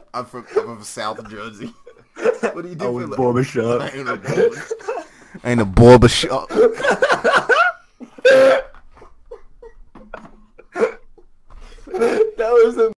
I'm from South Jersey. What do you do? Oh, in barbershop. I ain't a barber. Ain't a barbershop. That was